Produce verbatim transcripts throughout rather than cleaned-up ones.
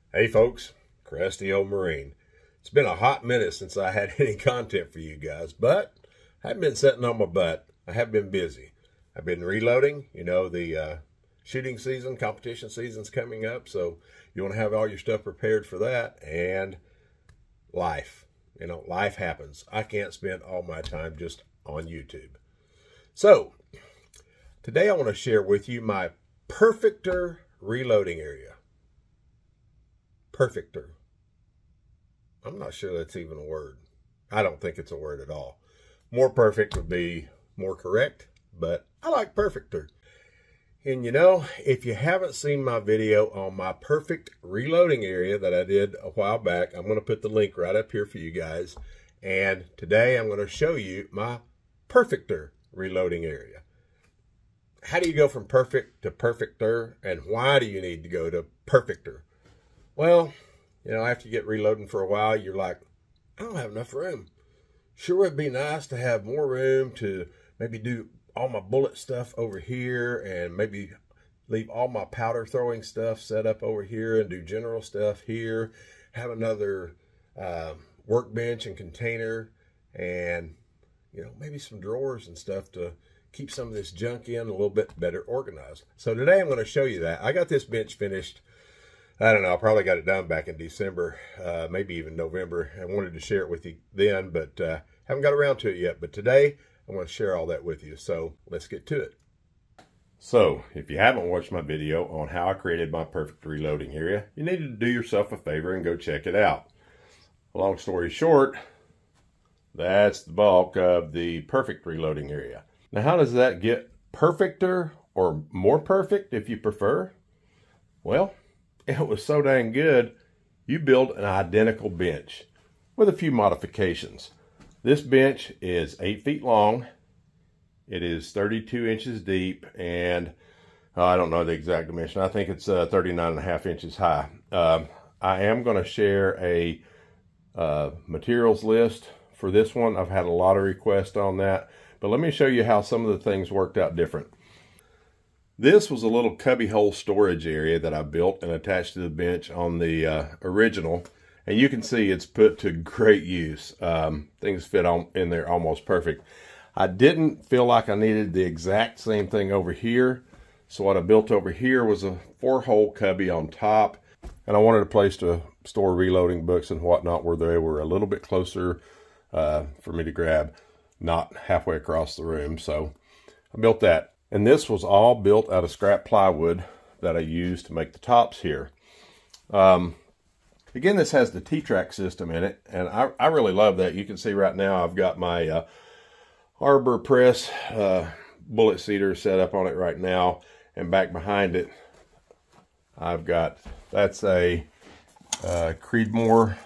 Hey folks, Crusty old Marine. It's been a hot minute since I had any content for you guys, but I haven't been sitting on my butt. I have been busy. I've been reloading. You know, the uh, shooting season, competition season's coming up, so you want to have all your stuff prepared for that. And life, you know, life happens. I can't spend all my time just on YouTube. So today I want to share with you my perfecter reloading area. Perfecter. I'm not sure that's even a word. I don't think it's a word at all. More perfect would be more correct, but I like perfecter. And you know, if you haven't seen my video on my perfect reloading area that I did a while back, I'm going to put the link right up here for you guys. And today I'm going to show you my perfecter reloading area. How do you go from perfect to perfecter, and why do you need to go to perfecter? Well, you know, after you get reloading for a while, you're like, I don't have enough room. Sure would be nice to have more room to maybe do all my bullet stuff over here and maybe leave all my powder throwing stuff set up over here and do general stuff here. Have another uh, workbench and container and, you know, maybe some drawers and stuff to keep some of this junk in a little bit better organized. So today I'm going to show you that. I got this bench finished. I don't know, I probably got it done back in December, uh, maybe even November. I wanted to share it with you then, but uh, haven't got around to it yet. But today, I want to share all that with you. So let's get to it. So if you haven't watched my video on how I created my perfect reloading area, you need to do yourself a favor and go check it out. Long story short, that's the bulk of the perfect reloading area. Now, how does that get perfecter or more perfect if you prefer? Well, it was so dang good, you build an identical bench with a few modifications. This bench is eight feet long. It is thirty-two inches deep, and uh, I don't know the exact dimension. I think it's uh, thirty-nine and a half inches high. Um, I am going to share a uh, materials list for this one. I've had a lot of requests on that, but let me show you how some of the things worked out different. This was a little cubbyhole storage area that I built and attached to the bench on the uh, original. And you can see it's put to great use. Um, things fit on in there almost perfect. I didn't feel like I needed the exact same thing over here. So what I built over here was a four-hole cubby on top. And I wanted a place to store reloading books and whatnot where they were a little bit closer uh, for me to grab, not halfway across the room. So I built that. And this was all built out of scrap plywood that I used to make the tops here. Um, again, this has the T-track system in it, and I, I really love that. You can see right now I've got my uh, Arbor Press uh, bullet seater set up on it right now, and back behind it, I've got, that's a uh, Creedmoor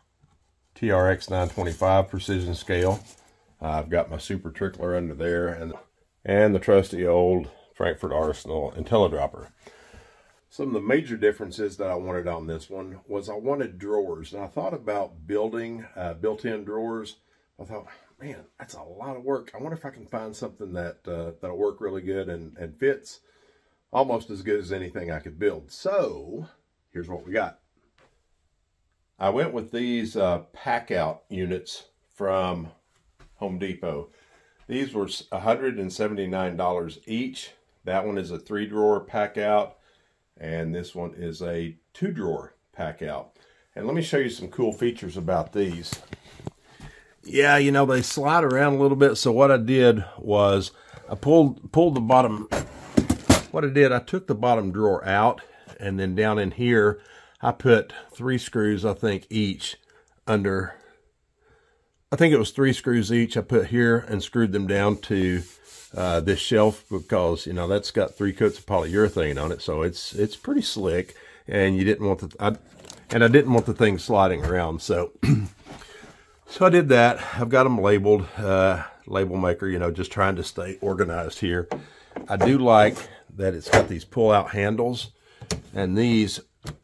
T R X nine twenty-five precision scale. Uh, I've got my super trickler under there, and and the trusty old Frankford Arsenal Intellidropper. Some of the major differences that I wanted on this one was I wanted drawers. And I thought about building uh, built-in drawers. I thought, man, that's a lot of work. I wonder if I can find something that, uh, that'll work really good and, and fits almost as good as anything I could build. So here's what we got. I went with these uh, pack-out units from Home Depot. These were one hundred seventy-nine dollars each. That one is a three drawer pack out, and this one is a two drawer pack out. And let me show you some cool features about these. Yeah, you know, they slide around a little bit. So what I did was I pulled pulled the bottom. What I did, I took the bottom drawer out, and then down in here, I put three screws, I think, each under. I think it was three screws each I put here and screwed them down to uh, this shelf because, you know, that's got three coats of polyurethane on it. So it's it's pretty slick, and you didn't want the, I, and I didn't want the thing sliding around. So, so I did that. I've got them labeled, uh, label maker, you know, just trying to stay organized here. I do like that it's got these pull out handles, and these,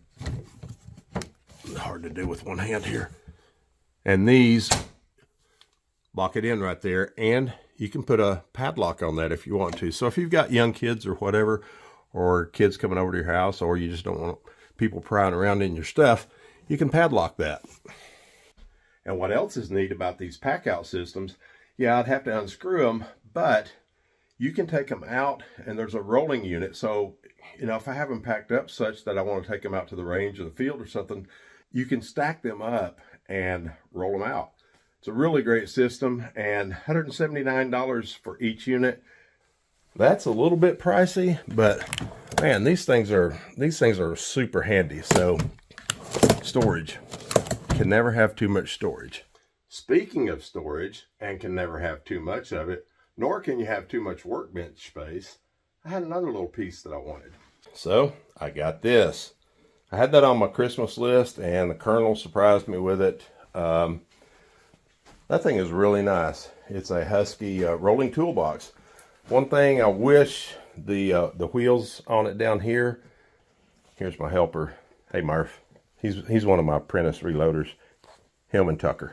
hard to do with one hand here, and these lock it in right there, and you can put a padlock on that if you want to. So if you've got young kids or whatever, or kids coming over to your house, or you just don't want people prying around in your stuff, you can padlock that. And what else is neat about these pack out systems, yeah, I'd have to unscrew them, but you can take them out and there's a rolling unit. So, you know, if I have them packed up such that I want to take them out to the range or the field or something, you can stack them up and roll them out. It's a really great system, and one hundred seventy-nine dollars for each unit. That's a little bit pricey, but man, these things are these things are super handy. So storage, can never have too much storage. Speaking of storage, and can never have too much of it, nor can you have too much workbench space, I had another little piece that I wanted. So I got this. I had that on my Christmas list, and the Colonel surprised me with it. Um, that thing is really nice. It's a Husky uh, rolling toolbox. One thing I wish, the uh, the wheels on it down here. Here's my helper. Hey Murph. He's he's one of my apprentice reloaders. Him and Tucker.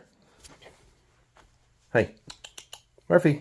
Hey, Murphy.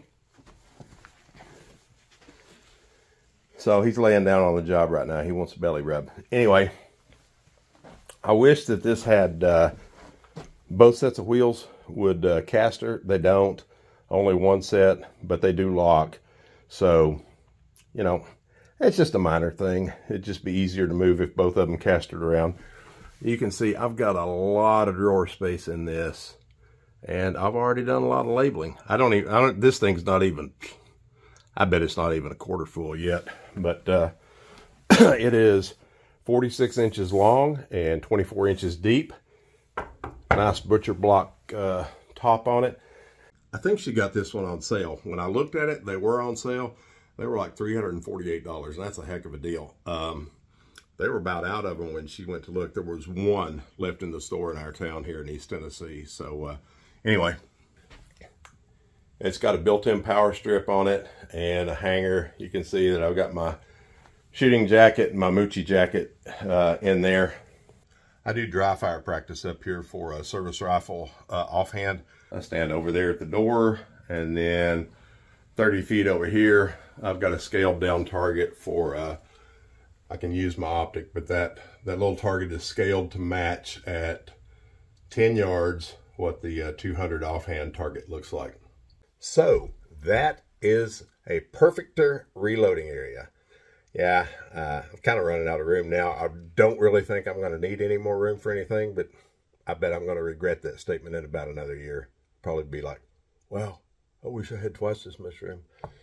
So he's laying down on the job right now. He wants a belly rub. Anyway, I wish that this had uh, both sets of wheels would uh, caster. They don't. Only one set, but they do lock. So, you know, it's just a minor thing. It'd just be easier to move if both of them castered around. You can see I've got a lot of drawer space in this, and I've already done a lot of labeling. I don't even, I don't, this thing's not even, I bet it's not even a quarter full yet, but uh, it is forty-six inches long and twenty-four inches deep. Nice butcher block uh, top on it. I think she got this one on sale. When I looked at it, they were on sale. They were like three hundred forty-eight dollars. That's a heck of a deal. Um, they were about out of them when she went to look. There was one left in the store in our town here in East Tennessee. So uh, anyway, it's got a built-in power strip on it and a hanger. You can see that I've got my shooting jacket and my Moochie jacket uh, in there. I do dry fire practice up here for a service rifle uh, offhand. I stand over there at the door, and then thirty feet over here, I've got a scaled down target for, uh, I can use my optic, but that, that little target is scaled to match at ten yards what the uh, two hundred offhand target looks like. So that is a Perfector reloading area. Yeah, uh, I'm kind of running out of room now. I don't really think I'm going to need any more room for anything, but I bet I'm going to regret that statement in about another year. Probably be like, well, I wish I had twice as much room.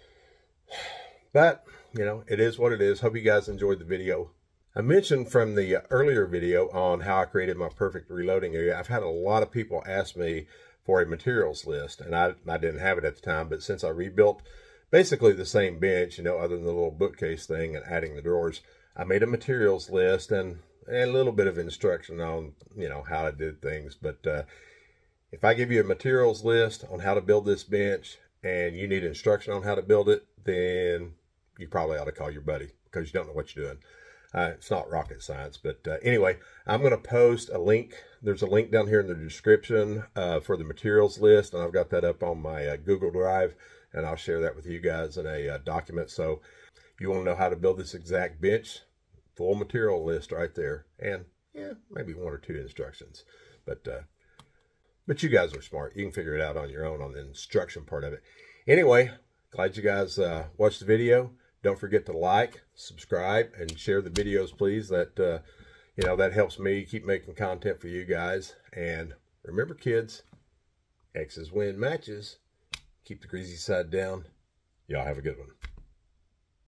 But, you know, it is what it is. Hope you guys enjoyed the video. I mentioned from the earlier video on how I created my perfect reloading area, I've had a lot of people ask me for a materials list, and I, I didn't have it at the time, but since I rebuilt basically the same bench, you know, other than the little bookcase thing and adding the drawers, I made a materials list and, and a little bit of instruction on, you know, how I did things. But uh, if I give you a materials list on how to build this bench and you need instruction on how to build it, then you probably ought to call your buddy because you don't know what you're doing. Uh, it's not rocket science, but uh, anyway, I'm going to post a link. There's a link down here in the description uh, for the materials list, and I've got that up on my uh, Google Drive, and I'll share that with you guys in a uh, document. So you want to know how to build this exact bench, full material list right there, and yeah, maybe one or two instructions. But uh, but you guys are smart. You can figure it out on your own on the instruction part of it. Anyway, glad you guys uh, watched the video. Don't forget to like, subscribe, and share the videos, please. That uh, you know, that helps me keep making content for you guys. And remember, kids, X's win matches. Keep the greasy side down. Y'all have a good one.